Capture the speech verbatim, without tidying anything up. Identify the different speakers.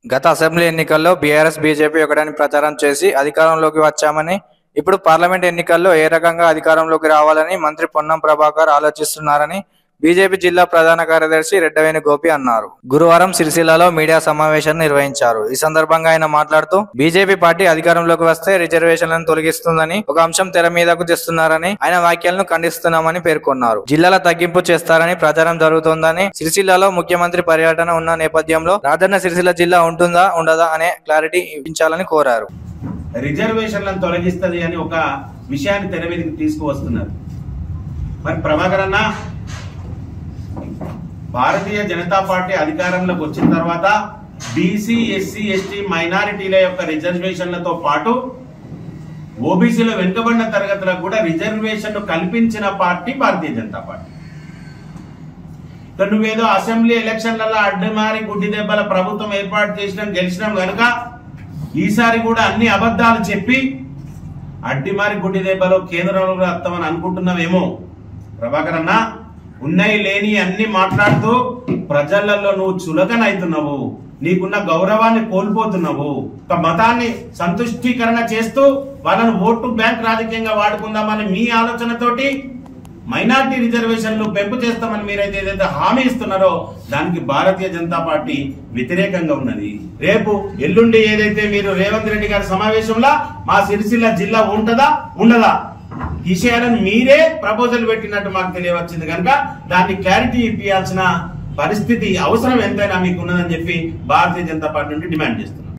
Speaker 1: గత అసెంబ్లీ ఎన్నికల్లో BRS BJP ఒకటని ప్రచారం చేసి అధికారంలోకి వచ్చామని, ఇప్పుడు పార్లమెంట్ ఎన్నికల్లో ఏ రకంగా అధికారంలోకి రావాలని మంత్రి పొన్నం ప్రభాకర్ ఆలోచిస్తున్నారని బీజేపీ జిల్లా ప్రధాన కార్యదర్శి రెడ్డవేణి గోపి అన్నారు. గురువారం సిరిసిల్లలో మీడియా సమావేశాన్ని నిర్వహించారు. ఈ సందర్భంగా ఆయన మాట్లాడుతూ బీజేపీ పార్టీ అధికారంలోకి వస్తే రిజర్వేషన్లను తొలగిస్తుందని ఒక అంశం తెర మీదకు తెస్తున్నారని ఆయన వ్యాఖ్యలను ఖండిస్తున్నామని పేర్కొన్నారు. జిల్లాల తగ్గింపు చేస్తారని ప్రచారం జరుగుతోందని, సిరిసిల్లలో ముఖ్యమంత్రి పర్యటన ఉన్న నేపథ్యంలో రాజన్న సిరిసిల్ల జిల్లా ఉంటుందా ఉండదా అనే క్లారిటీ ఇప్పించాలని కోరారు.
Speaker 2: రిజర్వేషన్లను తొలగిస్తుంది అని ఒక విషయాన్ని తెర మీదకి తీసుకువస్తున్నారు. మరి ప్రభాకర్ అన్న, భారతీయ జనతా పార్టీ అధికారంలోకి వచ్చిన తర్వాత బీసీ ఎస్సీ ఎస్టీ మైనారిటీల యొక్క రిజర్వేషన్లతో పాటు ఓబీసీలో వెనుకబడిన తరగతులకు కూడా రిజర్వేషన్ కల్పించిన పార్టీ భారతీయ జనతా పార్టీ. నువ్వేదో అసెంబ్లీ ఎలక్షన్లలో అడ్డమారి గుడ్డి దెబ్బల ప్రభుత్వం ఏర్పాటు చేసినాం, గెలిచినాం కనుక ఈసారి కూడా అన్ని అబద్ధాలు చెప్పి అడ్డిమారి గుడ్డి దెబ్బలో కేంద్రంలో వస్తామని అనుకుంటున్నావేమో. ప్రభాకర్ అన్న, ఉన్నాయి లేని అన్ని మాట్లాడుతూ ప్రజలలో నువ్వు చులకనవుతున్నావు, నీకున్న గౌరవాన్ని కోల్పోతున్నావు. ఒక మతాన్ని సంతుష్టీకరణ చేస్తూ వాళ్ళను ఓటు బ్యాంక్ రాజకీయంగా వాడుకుందామని మీ ఆలోచనతోటి మైనార్టీ రిజర్వేషన్లు పెంపు చేస్తామని మీరైతే ఏదైతే హామీ ఇస్తున్నారో దానికి భారతీయ జనతా పార్టీ వ్యతిరేకంగా ఉన్నది. రేపు ఎల్లుండి ఏదైతే మీరు రేవంత్ రెడ్డి గారి సమావేశంలో మా సిరిసిల్ల జిల్లా ఉంటదా ఉండదా విషయాలను మీరే ప్రపోజల్ పెట్టినట్టు మాకు తెలియవచ్చింది కనుక దాన్ని క్లారిటీ ఇప్పించాల్సిన పరిస్థితి అవసరం ఎంతైనా మీకు ఉన్నదని చెప్పి భారతీయ జనతా పార్టీ నుండి డిమాండ్ చేస్తున్నారు.